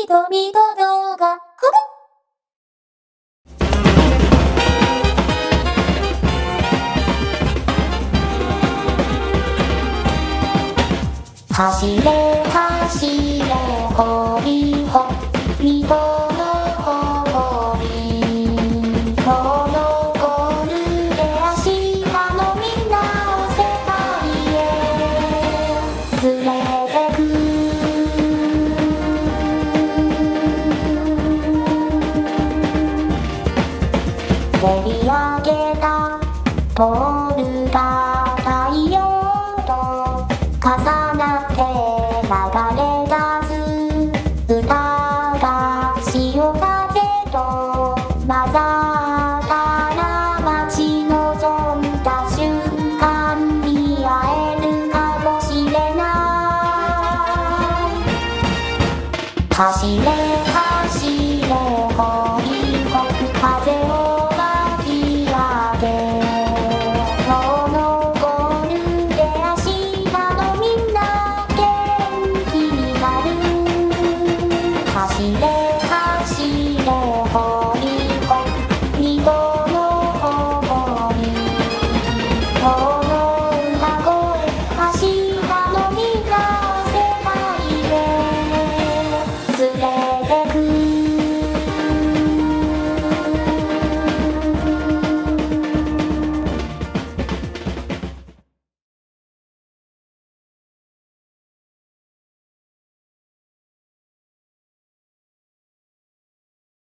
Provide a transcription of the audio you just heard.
瞳と動画走れ走れホリホリボのほほりこのゴールで明日のみんなを世界へ連れてく蹴り上げたボールが太陽と重なって流れ出す歌が潮風と混ざったら待ち望んだ瞬間に会えるかもしれない走れ走れ